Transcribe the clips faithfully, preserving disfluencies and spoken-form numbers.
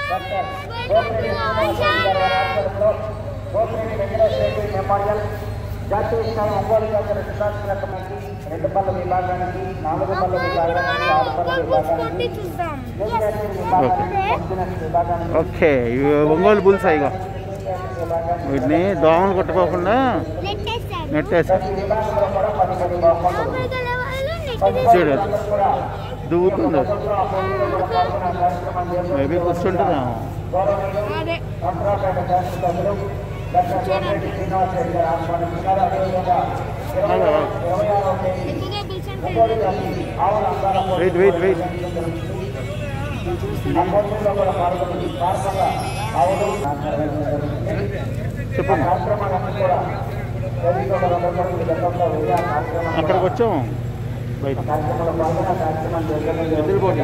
Doctor Gopireddy Gopireddy Venkateswara memorial జాతీయ స్థాయి ఒంగోలు జాతర సుధాకర్ కమిటీ రెండు పళ్ళ విభాగానికి నాలుగు పళ్ళ విభాగానికి ఆరు పళ్ళ విభాగానికి ఓకే ఇవి ఒంగోలు బుల్స్ ఇక వీటిని దోమలు కొట్టుకోకుండా నెట్టేసా చూడు దూకుంది మేబీ కూర్చుంటుందా వెయిట్ వెయిట్ వెయిట్ చెప్పమ్మా అక్కడికి వచ్చాము బయట ఎదురుపోటీ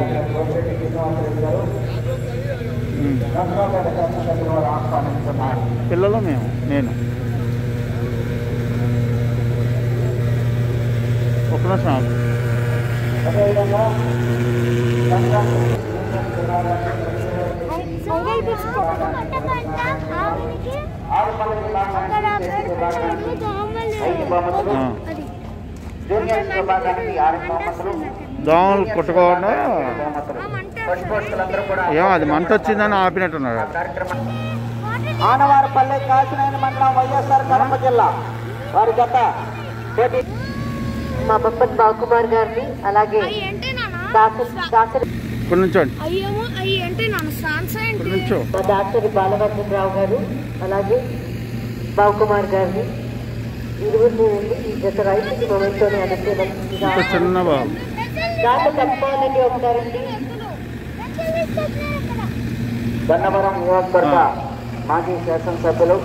పిల్లలు మేము నేను ఒక నిమిషం దోమలు కొట్టుకోకుండా ఏమో అది మంట వచ్చిందని ఆపినట్టున్నాడు. ఆనవారపల్లె కాశీనాయన మండలం వైఎస్ఆర్ కడప జిల్లా వారి జత మా బొప్పటి బావకుమార్ గారిని అలాగే ఇక్కడ నుంచోండి మా దాసరి బాలవర్ధనరావు గారు అలాగే బావకుమార్ గారిని ఇరువురిని వెళ్ళి ఈ జత రైతుకి మొమెంటోని అనుకూలంగా చిన్న బాబు దాంట్లో తప్పుకోవాలండి ఒకసారండి. గన్నవరం నియోజకవర్గ మాజీ శాసనసభ్యులు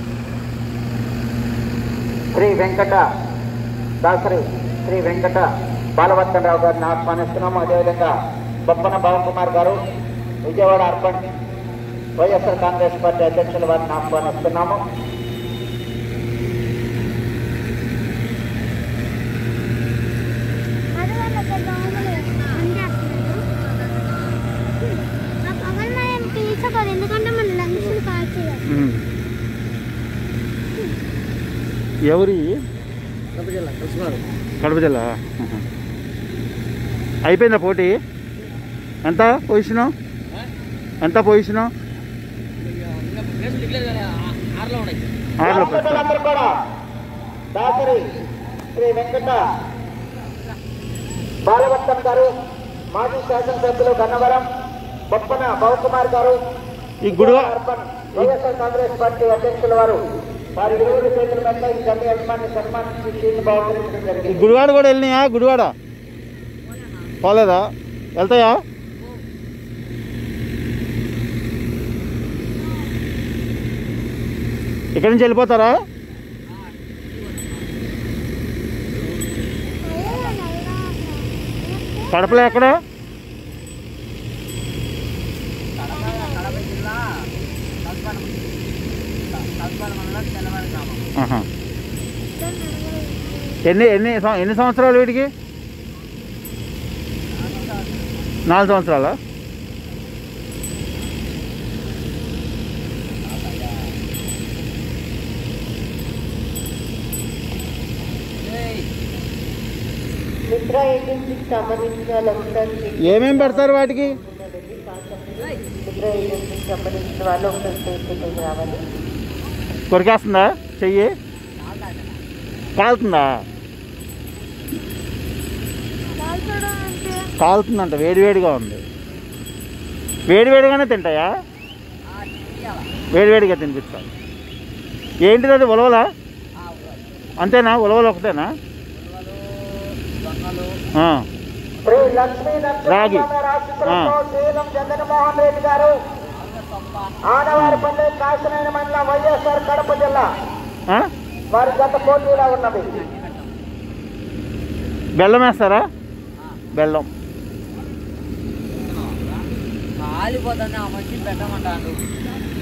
శ్రీ వెంకట దాసరి శ్రీ వెంకట బాలవర్ధనరావు గారిని ఆహ్వానిస్తున్నాము. అదేవిధంగా బొప్పన బాలకుమార్ గారు Vijayawada urban YSR Congress party అధ్యక్షుల వారిని ఆహ్వానిస్తున్నాము. ఎవరి కడప జిల్లా అయిపోయిందా పోటీ? ఎంత పొజిషను ఎంత పొజిషను? ఆరులో దాసరి శ్రీ వెంకట బాలవర్ధన్ గారు మాజీ శాసనసభ్యులు గన్నవరం బొప్పన బాలకుమార్ గారు ఈ గుడివా వైఎస్ఆర్ కాంగ్రెస్ పార్టీ అధ్యక్షుల వారు వారి ఇరువురు చేతుల మీద ఈ గమ్య యజమాని సన్మానించి సీట్లు బాగుండడం జరిగింది. గుడివాడ కూడా వెళ్ళినాయా? గుడివాడ పోలేదా? వెళ్తాయా? ఇక్కడి నుంచి వెళ్ళిపోతారా? కడపలో ఎక్కడ? ఎన్ని ఎన్ని ఎన్ని సంవత్సరాలు వీటికి? నాలుగు సంవత్సరాలా? మిత్రా ఏజెన్సీకి సంబంధించిన వాళ్ళు ఒకసారి ఏమేమి పెడతారు వాటికి? మిత్రా ఏజెన్సీకి సంబంధించిన వాళ్ళు ఒకసారి స్టేషన్కి రావాలి. కొరికేస్తుందా చెయ్యి? కాలుతుందా? కాలుతుందంట, వేడివేడిగా ఉంది. వేడివేడిగానే తింటాయా? వేడివేడిగా తినిపిస్తాను. ఏంటిది అది? ఉలవలా? అంతేనా? ఉలవలు ఒకటేనా? రాగి జగన్మోహన్ రెడ్డి గారు ఆనవారిపల్లి కాశీనాయన మండలం వైఎస్ఆర్ కడప జిల్లా వారి గత పోటీలో ఉన్నది. బెల్లం వేస్తారా? బెల్లం కాలిపోతుంది ఆ మనిషి పెట్టమంటాడు.